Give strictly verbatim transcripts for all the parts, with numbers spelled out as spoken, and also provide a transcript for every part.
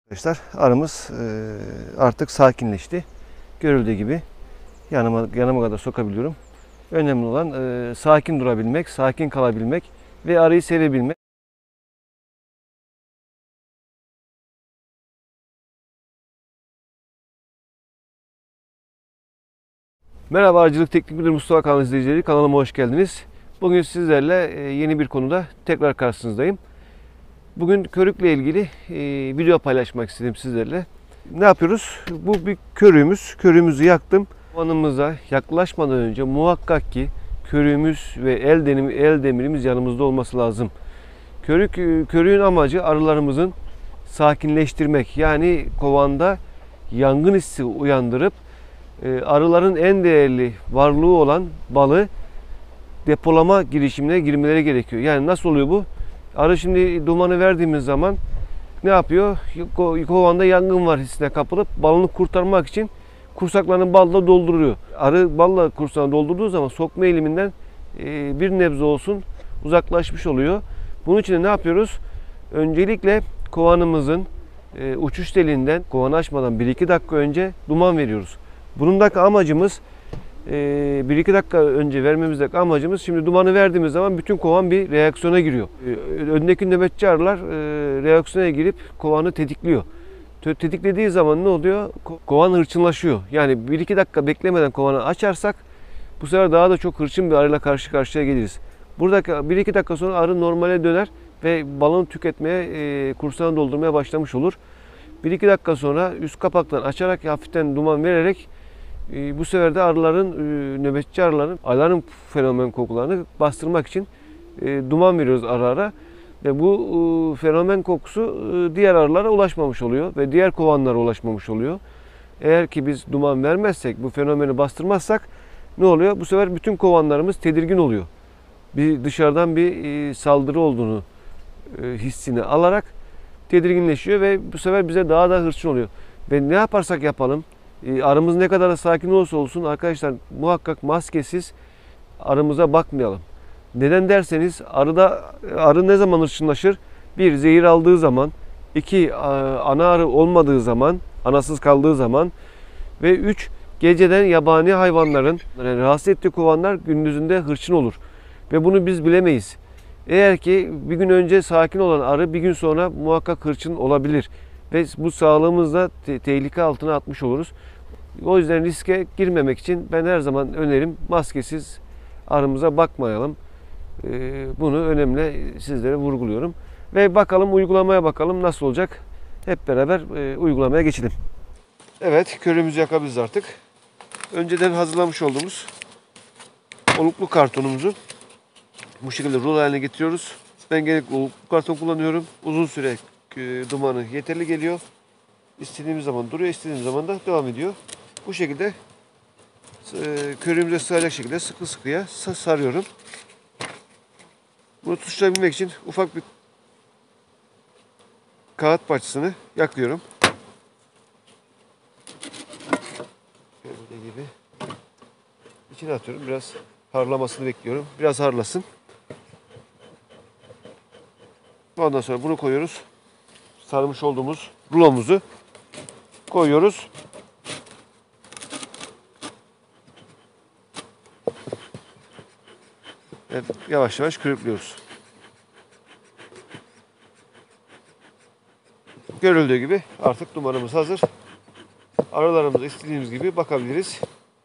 Arkadaşlar arımız artık sakinleşti. Görüldüğü gibi yanıma, yanıma kadar sokabiliyorum. Önemli olan sakin durabilmek, sakin kalabilmek ve arıyı sevebilmek. Merhaba, Arıcılık Teknik Müdürü Mustafa Kan izleyicileri, kanalıma hoş geldiniz. Bugün sizlerle yeni bir konuda tekrar karşınızdayım. Bugün körükle ilgili video paylaşmak istedim sizlerle. Ne yapıyoruz? Bu bir körüğümüz. Körüğümüzü yaktım. Kovanımıza yaklaşmadan önce muhakkak ki körüğümüz ve el, denimi, el demirimiz yanımızda olması lazım. Körük, körüğün amacı arılarımızın sakinleştirmek. Yani kovanda yangın hissi uyandırıp arıların en değerli varlığı olan balı depolama girişimine girmeleri gerekiyor. Yani nasıl oluyor bu? Arı şimdi dumanı verdiğimiz zaman ne yapıyor? Kovanda yangın var hissine kapılıp balını kurtarmak için kursaklarını balla dolduruyor. Arı balla kursağını doldurduğu zaman sokma eğiliminden bir nebze olsun uzaklaşmış oluyor. Bunun için de ne yapıyoruz? Öncelikle kovanımızın uçuş deliğinden kovanı açmadan bir iki dakika önce duman veriyoruz. Bunundaki amacımız bir iki dakika önce vermemizdeki amacımız, şimdi dumanı verdiğimiz zaman bütün kovan bir reaksiyona giriyor. Öndeki nöbetçi arılar reaksiyona girip kovanı tetikliyor. Tetiklediği zaman ne oluyor? Kovan hırçınlaşıyor. Yani bir iki dakika beklemeden kovanı açarsak bu sefer daha da çok hırçın bir arıyla karşı karşıya geliriz. Buradaki bir iki dakika sonra arı normale döner ve balonu tüketmeye, kursağını doldurmaya başlamış olur. bir iki dakika sonra üst kapaktan açarak hafiften duman vererek bu sefer de arıların, nöbetçi arıların alarm fenomen kokularını bastırmak için duman veriyoruz ara ara. Ve bu fenomen kokusu diğer arılara ulaşmamış oluyor ve diğer kovanlara ulaşmamış oluyor. Eğer ki biz duman vermezsek, bu fenomeni bastırmazsak ne oluyor? Bu sefer bütün kovanlarımız tedirgin oluyor. Bir dışarıdan bir saldırı olduğunu hissini alarak tedirginleşiyor ve bu sefer bize daha da hırçın oluyor. Ve ne yaparsak yapalım, arımız ne kadar da sakin olursa olsun arkadaşlar, muhakkak maskesiz arımıza bakmayalım. Neden derseniz, arıda arı ne zaman hırçınlaşır? Bir, zehir aldığı zaman; iki, ana arı olmadığı zaman, anasız kaldığı zaman; ve üç, geceden yabani hayvanların, yani rahatsız ettiği kovanlar gündüzünde hırçın olur. Ve bunu biz bilemeyiz. Eğer ki bir gün önce sakin olan arı bir gün sonra muhakkak hırçın olabilir. Ve bu sağlığımızda te tehlike altına atmış oluruz. O yüzden riske girmemek için ben her zaman önerim, maskesiz arımıza bakmayalım. Bunu önemli sizlere vurguluyorum. Ve bakalım, uygulamaya bakalım nasıl olacak. Hep beraber uygulamaya geçelim. Evet, körümüzü yakabiliriz artık. Önceden hazırlamış olduğumuz oluklu kartonumuzu bu şekilde rulo haline getiriyoruz. Ben genellikle oluklu karton kullanıyorum. Uzun süre dumanı yeterli geliyor. İstediğimiz zaman duruyor, istediğimiz zaman da devam ediyor. Bu şekilde körüğümüze sığacak şekilde sıkı sıkıya sarıyorum. Bunu tutuşturabilmek için ufak bir kağıt parçasını yakıyorum. Böyle gibi. İçine atıyorum. Biraz harlamasını bekliyorum. Biraz harlasın. Ondan sonra bunu koyuyoruz. Sarmış olduğumuz rulomuzu koyuyoruz. Evet, yavaş yavaş körüklüyoruz. Görüldüğü gibi artık dumanımız hazır. Arılarımıza istediğimiz gibi bakabiliriz.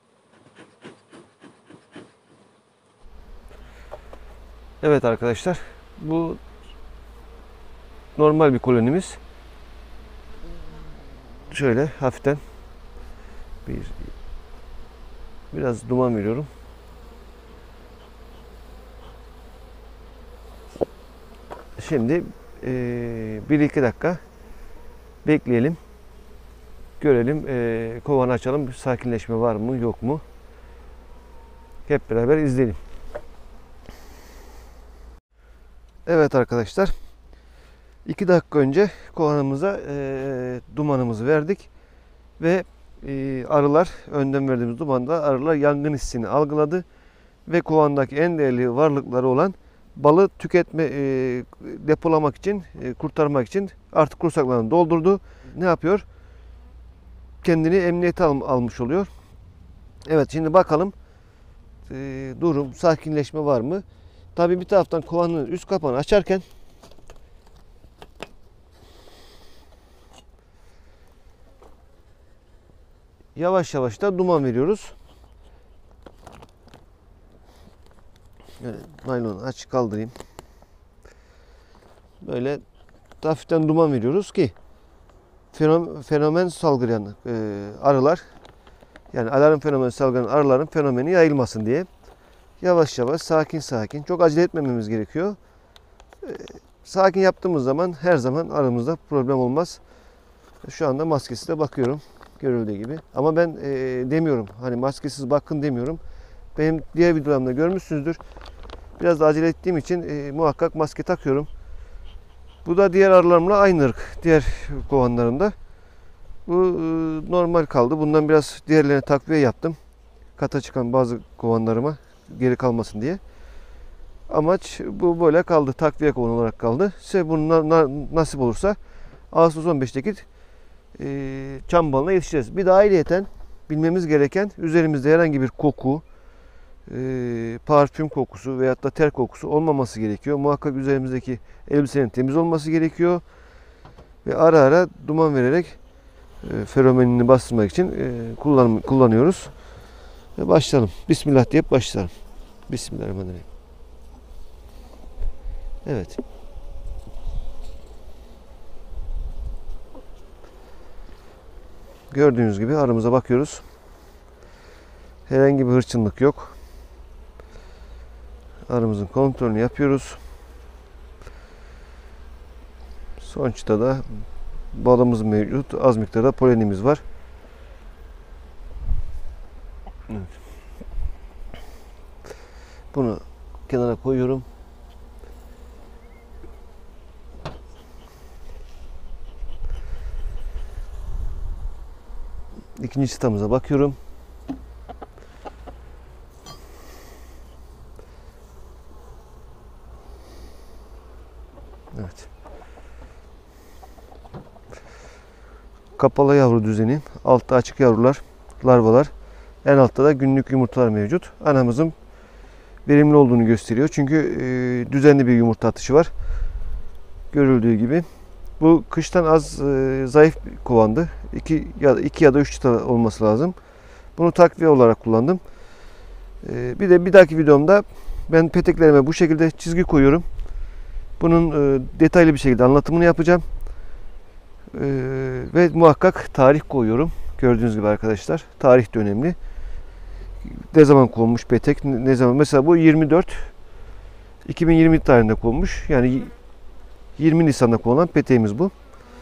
Evet arkadaşlar, bu normal bir kolonimiz. Şöyle hafiften bir biraz duman veriyorum. Şimdi bir iki dakika bekleyelim. Görelim, kovanı açalım. Bir sakinleşme var mı yok mu? Hep beraber izleyelim. Evet arkadaşlar, iki dakika önce kovanımıza dumanımızı verdik. Ve arılar, önden verdiğimiz dumanda arılar yangın hissini algıladı. Ve kovandaki en değerli varlıkları olan balı tüketme, e, depolamak için, e, kurtarmak için artık kursaklarını doldurdu. ne yapıyor? Kendini emniyete al, almış oluyor. Evet, şimdi bakalım e, durum, sakinleşme var mı? Tabii bir taraftan kovanın üst kapağını açarken yavaş yavaş da duman veriyoruz. Yani naylonu aç kaldırayım. Böyle hafiften duman veriyoruz ki fenomen, fenomen salgılayan e, arılar, yani alarm fenomeni salgılayan arıların fenomeni yayılmasın diye yavaş yavaş, sakin sakin, çok acele etmememiz gerekiyor. E, sakin yaptığımız zaman her zaman aramızda problem olmaz. Şu anda maskesiz de bakıyorum görüldüğü gibi. Ama ben e, demiyorum, hani maskesiz bakın demiyorum. Benim diğer videolarımda görmüşsünüzdür. Biraz da acele ettiğim için e, muhakkak maske takıyorum. Bu da diğer arılarımla aynı ırk. Diğer kovanlarımda. Bu e, normal kaldı. Bundan biraz diğerlerine takviye yaptım. Kata çıkan bazı kovanlarıma geri kalmasın diye. Amaç bu, böyle kaldı. Takviye kovan olarak kaldı. Size bunu na, na, nasip olursa Ağustos on beşteki e, çam balına yetişeceğiz. Bir de ayrıyeten bilmemiz gereken, üzerimizde herhangi bir koku, e, parfüm kokusu veyahut da ter kokusu olmaması gerekiyor. Muhakkak üzerimizdeki elbisenin temiz olması gerekiyor. Ve ara ara duman vererek e, feromenini bastırmak için e, kullan, kullanıyoruz. Ve başlayalım. Bismillah deyip başlayalım. Bismillahirrahmanirrahim. Evet. Gördüğünüz gibi arımıza bakıyoruz. Herhangi bir hırçınlık yok. Arımızın kontrolünü yapıyoruz. Sonuçta da balımız mevcut. Az miktarda polenimiz var. Evet. Bunu kenara koyuyorum. İkinci çıtamıza bakıyorum. Evet. Kapalı yavru düzeni, altta açık yavrular, larvalar, en altta da günlük yumurtalar mevcut. Anamızın verimli olduğunu gösteriyor. Çünkü e, düzenli bir yumurta atışı var. Görüldüğü gibi. Bu kıştan az e, zayıf bir kovandı. iki ya, iki ya da üç çıta olması lazım. Bunu takviye olarak kullandım. E, bir de bir dahaki videomda ben peteklerime bu şekilde çizgi koyuyorum. Bunun e, detaylı bir şekilde anlatımını yapacağım. E, ve muhakkak tarih koyuyorum. Gördüğünüz gibi arkadaşlar. Tarih de önemli. Ne zaman konmuş petek, ne zaman? Mesela bu yirmi dört iki bin yirmi tarihinde konmuş. Yani yirmi Nisan'da konulan peteğimiz bu.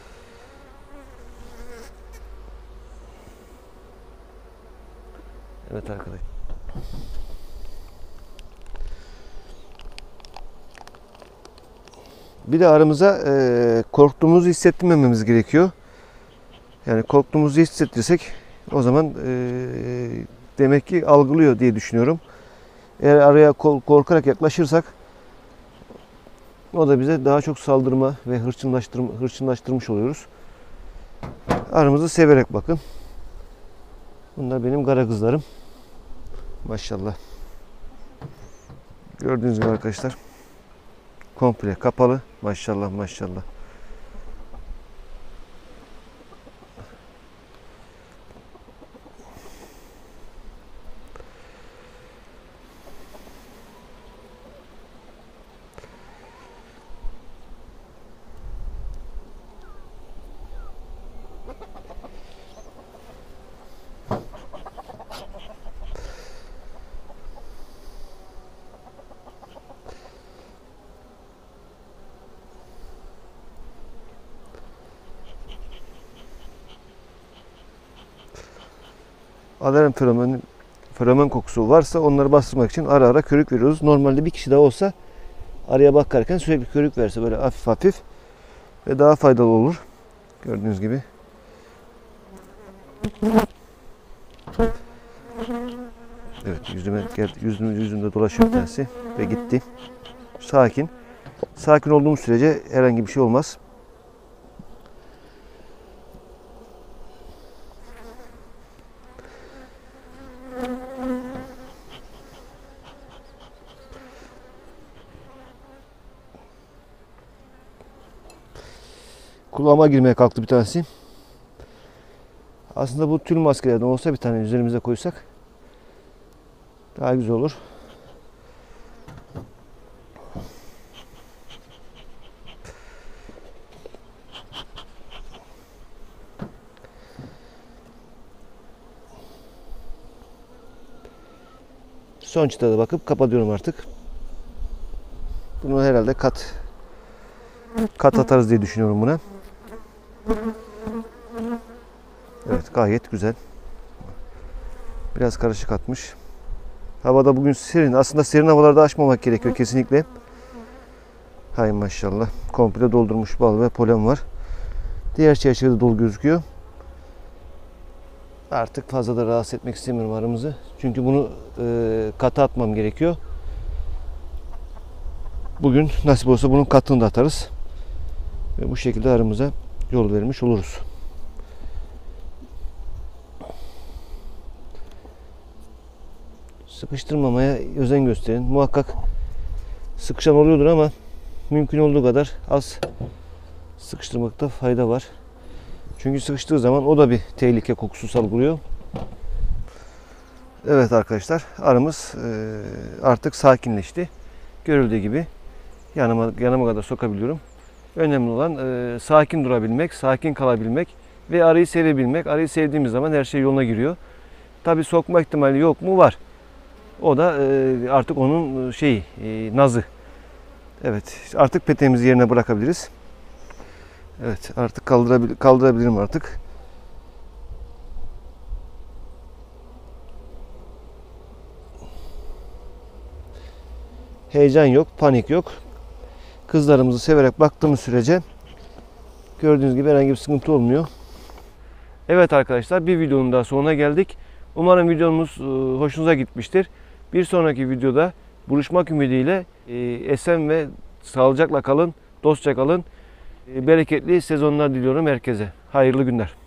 Evet arkadaşlar. Bir de aramıza e, korktuğumuzu hissettirmememiz gerekiyor. Yani korktuğumuzu hissettirsek o zaman e, demek ki algılıyor diye düşünüyorum. Eğer araya korkarak yaklaşırsak o da bize daha çok saldırma ve hırçınlaştırma, hırçınlaştırmış oluyoruz. Arımızı severek bakın. Bunlar benim kara kızlarım. Maşallah. Gördüğünüz gibi arkadaşlar. Komple kapalı. Maşallah maşallah. Alarm feromen, feromen kokusu varsa onları bastırmak için ara ara körük veriyoruz. Normalde bir kişi daha olsa araya bakarken sürekli körük verse böyle hafif hafif ve daha faydalı olur. Gördüğünüz gibi. Evet, yüzüme geldi. Yüzüm, yüzümde dolaşıyor bir tanesi ve gitti. Sakin. Sakin olduğumuz sürece herhangi bir şey olmaz. Kulağıma girmeye kalktı bir tanesi. Aslında bu tül maskelerden olsa bir tane üzerimize koysak daha güzel olur. Son çıtada bakıp kapatıyorum artık. Bunu herhalde kat kat atarız diye düşünüyorum buna. Evet, gayet güzel. Biraz karışık atmış. Havada bugün serin. Aslında serin havalarda açmamak gerekiyor kesinlikle. Hay maşallah. Komple doldurmuş bal ve polen var. Diğer çerçevede dolu gözüküyor. Artık fazla da rahatsız etmek istemiyorum arımızı. Çünkü bunu e, kata atmam gerekiyor. Bugün nasip olsa bunun katını da atarız. Ve bu şekilde arımıza yol vermiş oluruz. Sıkıştırmamaya özen gösterin. Muhakkak sıkışan oluyordur ama mümkün olduğu kadar az sıkıştırmakta fayda var. Çünkü sıkıştığı zaman o da bir tehlike kokusu salgılıyor. Evet arkadaşlar, arımız artık sakinleşti. Görüldüğü gibi yanıma, yanıma kadar sokabiliyorum. Önemli olan sakin durabilmek, sakin kalabilmek ve arıyı sevebilmek. Arıyı sevdiğimiz zaman her şey yoluna giriyor. Tabi sokma ihtimali yok mu? Var. O da artık onun şeyi, nazı. Evet, artık peteğimizi yerine bırakabiliriz. Evet, artık kaldırabil kaldırabilirim artık. Heyecan yok, panik yok. Kızlarımızı severek baktığımız sürece gördüğünüz gibi herhangi bir sıkıntı olmuyor. Evet arkadaşlar, bir videonun daha sonuna geldik. Umarım videomuz hoşunuza gitmiştir. Bir sonraki videoda buluşmak ümidiyle esen ve sağlıcakla kalın, dostça kalın. Bereketli sezonlar diliyorum herkese. Hayırlı günler.